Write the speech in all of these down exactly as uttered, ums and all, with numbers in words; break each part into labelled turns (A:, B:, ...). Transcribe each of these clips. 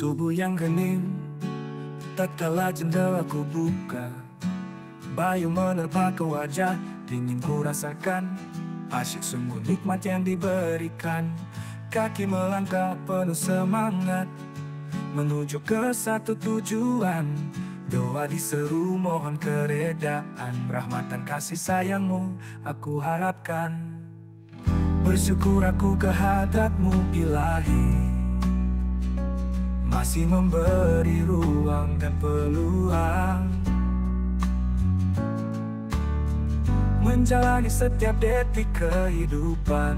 A: subuh yang hening, tatkala jendela ku buka, bayu menerpa ke wajah, dingin ku rasakan. Asyik sungguh nikmat yang diberikan. Kaki melangkah penuh semangat menuju ke satu tujuan. Doa diseru mohon keredaan, rahmat dan kasih sayangmu aku harapkan. Bersyukur aku kehadratmu Ilahi, masih memberi ruang dan peluang menjalani setiap detik kehidupan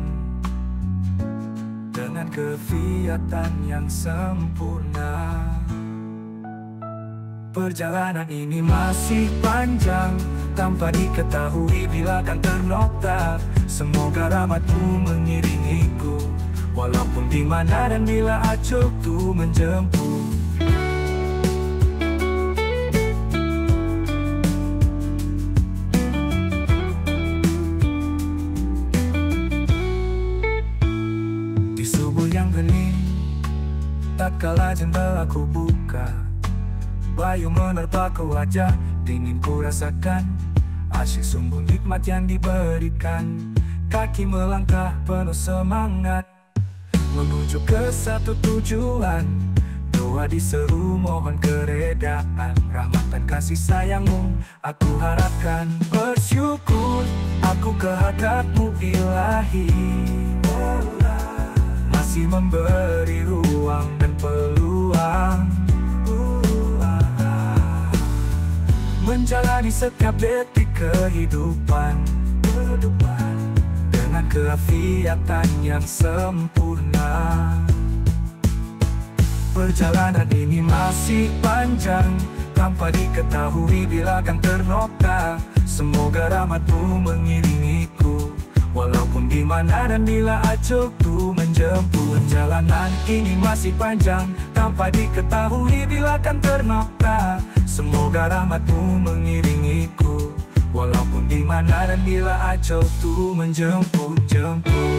A: dengan kefiatan yang sempurna. Perjalanan ini masih panjang, tanpa diketahui bila akan ternokta. Semoga rahmatmu mengiringiku, walaupun di mana dan bila acuh tu menjemput. Di subuh yang hening, tatkala jendela ku buka, bayu menerpa ke wajah, dingin ku rasakan. Asyik sungguh nikmat yang diberikan. Kaki melangkah penuh semangat menuju ke satu tujuan. Doa diseru mohon keredaan, rahmat dan kasih sayangmu aku harapkan. Bersyukur aku kehadratmu Ilahi, masih memberi ruang dan peluang menjalani setiap detik kehidupan dengan keafiatan yang sempurna. Perjalanan ini masih panjang, tanpa diketahui bila akan ternokta. Semoga rahmatmu mengiringiku, walaupun di mana dan bila acuh tu menjemput. Perjalanan ini masih panjang, tanpa diketahui bila akan ternokta. Semoga rahmatmu mengiringiku, walaupun di mana dan bila acuh tu menjemput, jemput.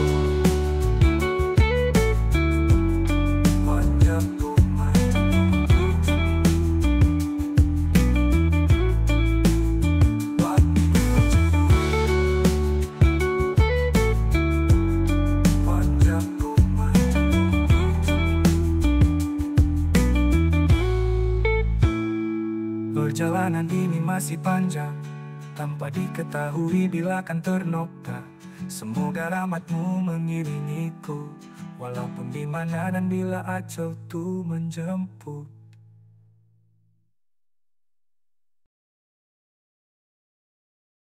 A: Menjemput, menjemput. Menjemput, menjemput. Perjalanan ini masih panjang, tanpa diketahui bila akan ternokta. Semoga rahmatmu mengiringiku, walaupun di mana dan bila acuh tu menjemput.